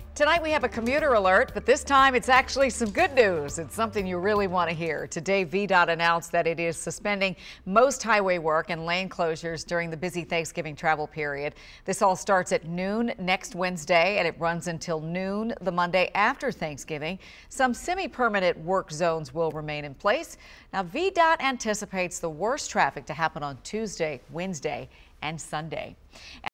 Tonight we have a commuter alert, but this time it's actually some good news. It's something you really want to hear. Today, VDOT announced that it is suspending most highway work and lane closures during the busy Thanksgiving travel period. This all starts at noon next Wednesday, and it runs until noon the Monday after Thanksgiving. Some semi-permanent work zones will remain in place. Now, VDOT anticipates the worst traffic to happen on Tuesday, Wednesday, and Sunday.